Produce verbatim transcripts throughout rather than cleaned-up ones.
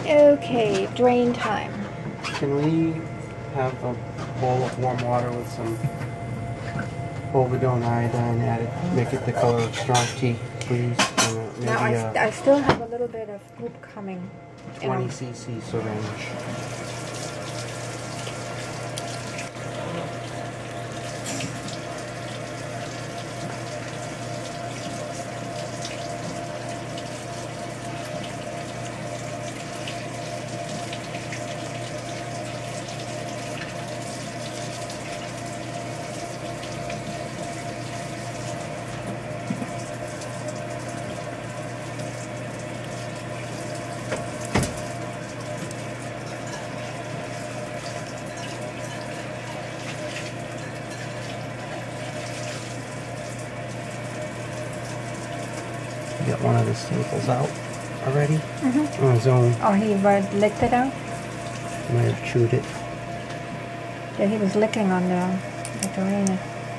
Okay, drain time. Can we have a bowl of warm water with some povidone iodine added? Make it the color of strong tea, please. And, uh, maybe now I, st a I still have a little bit of goop coming. twenty c c syringe. Get one of the staples out already Mm-hmm. on his own. Oh, he uh, licked it out? Might have chewed it. Yeah, he was licking on the, the drain.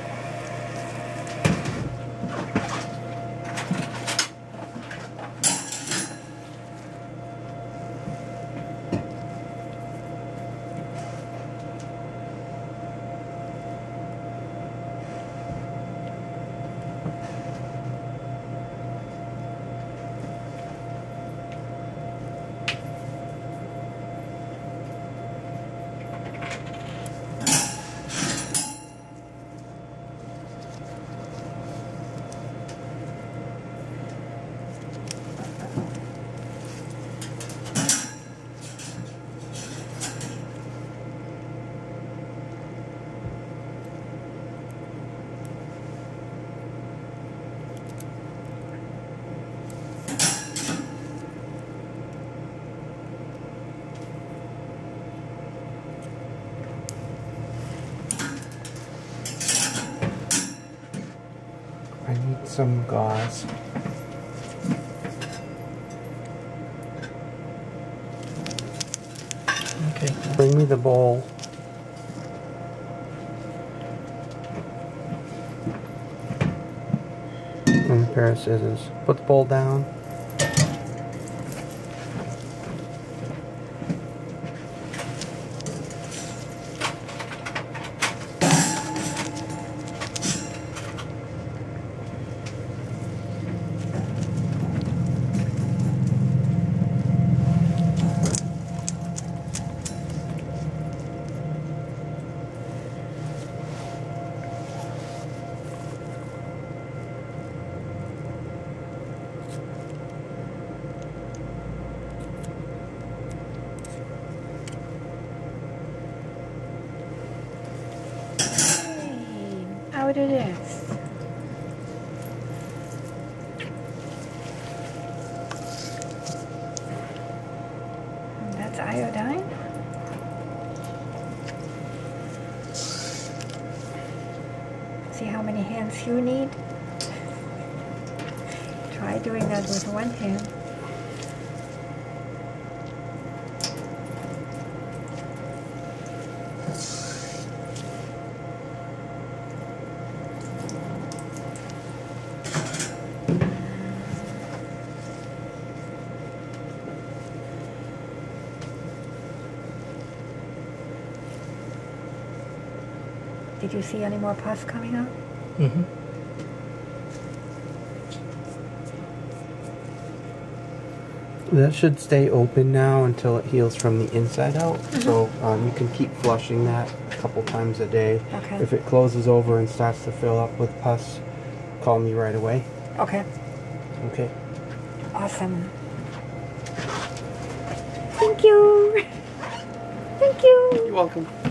I need some gauze. Okay, bring me the bowl. And a pair of scissors. Put the bowl down. Out it is. And that's iodine. See how many hands you need? Try doing that with one hand. Did you see any more pus coming out? Mm-hmm. That should stay open now until it heals from the inside out. Mm-hmm. So um, you can keep flushing that a couple times a day. Okay. If it closes over and starts to fill up with pus, call me right away. Okay. Okay. Awesome. Thank you. Thank you. You're welcome.